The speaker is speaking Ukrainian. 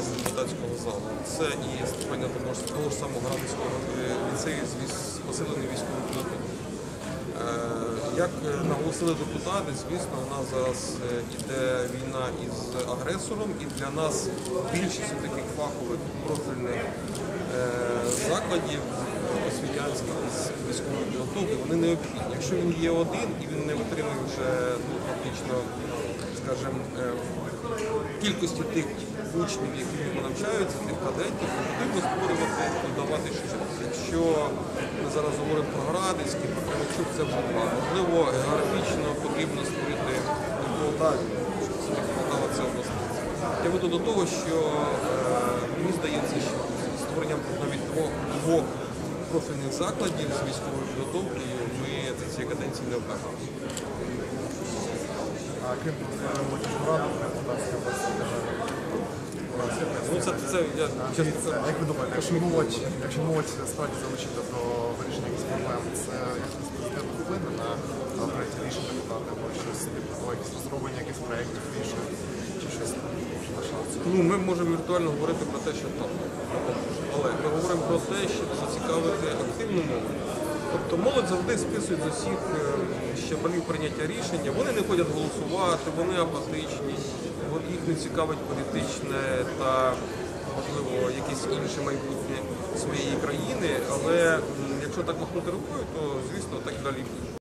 з депутатського залу. Це і створення того ж самого Градівського ліцею з посиленою військовою підготовкою. Як наголосили депутати, звісно, у нас зараз іде війна із агресором, і для нас більшість таких фахових профільних закладів освітянських з військової підготовки, вони необхідні. Якщо він є один і він не отримує вже фактично, скажімо, кількості тих учнів, які в ньому навчаються, тих кадетів, то потрібно створювати, додавати щось. Якщо ми зараз говоримо про Градівський, про Кременчук, це вже два. Можливо, географічно потрібно створити Полтаві, щоб все-таки Полтава це область. Я веду до того, що мені здається, що створенням навіть двох профільних закладів з військовою підготовкою ми цієї каденції не обмежуємо. А крім молодіжного раду, Полтавської області державної? Ну, як ви думаєте, якщо молодь справді залучити до вирішення якихось проблем, це якось президент вплине на проєкті рішень депутати, або щось якісь розроблення якихось проєктів рішень, чи щось на шансі? Ну, ми можемо віртуально говорити про те, що так. Але ми говоримо про те, щоб зацікавити активну молодь. Тобто молодь завжди списують з усіх щаблів прийняття рішення, вони не ходять голосувати, вони апатичні, їх не цікавить політичне та, можливо, якесь інше майбутнє своєї країни, але якщо так махнути рукою, то, звісно, так далі буде.